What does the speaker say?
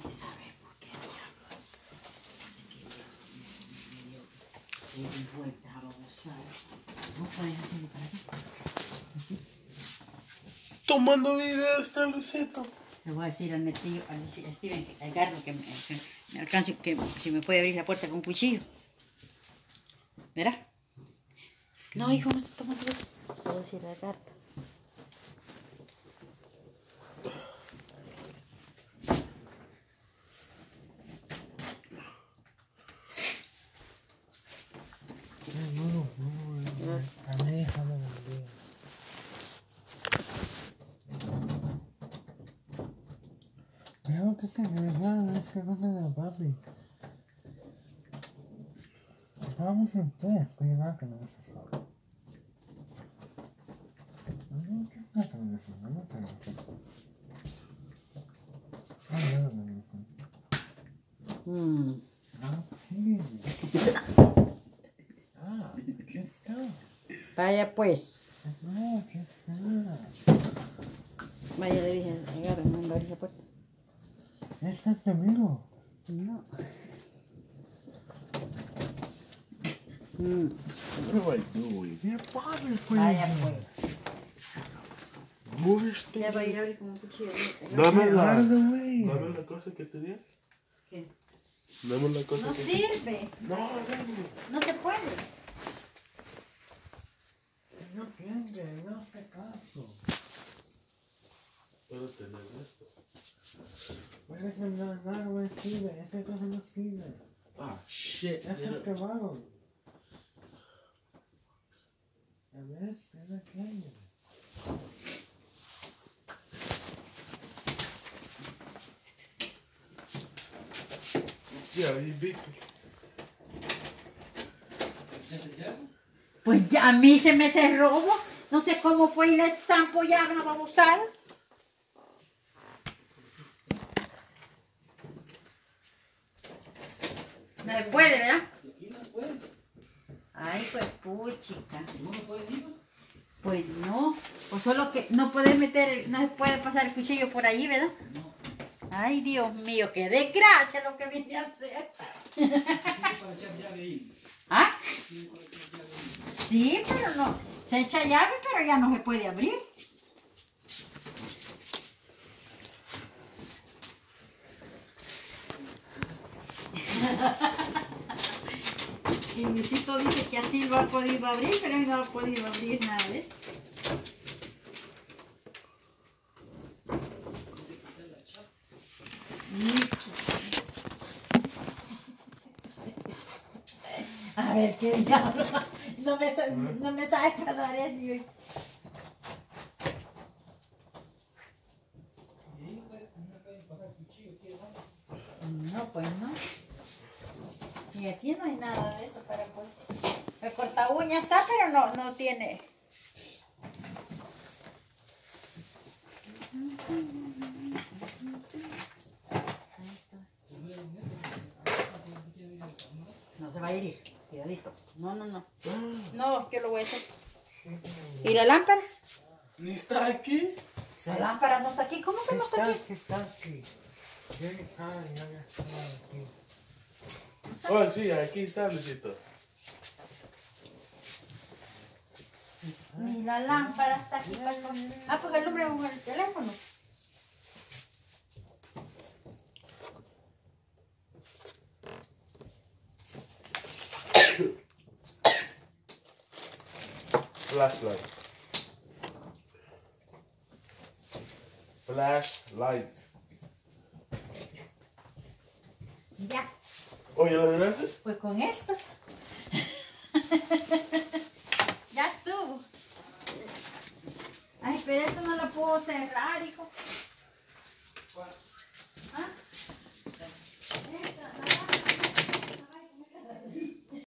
saber por qué diablos me dio vueltas a babosar. ¿No puedes hacerlo para acá? ¿Así? Tomando video está Lucito. Le voy a decir al netillo, a Steven, al Gardo, que me alcance, que si me puede abrir la puerta con un cuchillo. ¿Verá? No, hijo, no está tomando video. Le voy a decir al gato. A mí déjame el video. Creo que se me dejaron ese nombre de la papi. Vamos a ustedes, estoy acá con eso. No, ¿qué pasa con eso? No te lo sé. ¿Qué está? Vaya pues. No, ¿qué está? Vaya, le dije, agarra, no me abrir la puerta. ¿Estás conmigo? No. What am I doing? Yeah, padre, pues. Vaya pues. Moviste. Ya va a ir a abrir con un cuchillo. Dame la cosa que tenía. ¿Qué? Dame la cosa No que sirve. No, dame. No se puede. No piense, no hace caso. Puedo tener esto. Pero ese no sirve, esa cosa no sirve. Ah, shit. Eso es quemado. A ver, es aquello. Ya, y viste. Pues ya a mí se me cerró. No sé cómo fue y le zampo ya, no vamos a usar. No se puede, ¿verdad? Aquí no puede. Ay, pues puchica. ¿No me puedes ir? Pues no. O solo que no puedes meter, no se puede pasar el cuchillo por ahí, ¿verdad? No. Ay, Dios mío, qué desgracia lo que vine a hacer. Para echar llave ahí. ¿Ah? Sí, pero no. Se echa llave, pero ya no se puede abrir. Y Luisito dice que así lo ha podido abrir, pero él no ha podido abrir nada de eso. A ver, ¿qué diablo? No me sabes pasar eso. No, pues no. Y aquí no hay nada de eso para cortar. El corta uña está, pero no tiene. No se va a herir, cuidadito. No. No, yo lo voy a hacer. ¿Y la lámpara? ¿Ni está aquí? La lámpara no está aquí. ¿Cómo que no está aquí? Sí está aquí. Ya estaba aquí. Oh, sí, aquí está, Luisito. Ni la lámpara está aquí. Ah, pues el hombre con el teléfono. Flashlight. Flashlight. Ya. Oye, ¿lo agarraste? Pues con esto. Ya estuvo. Ay, pero esto no lo puedo cerrar, hijo. ¿Cuál?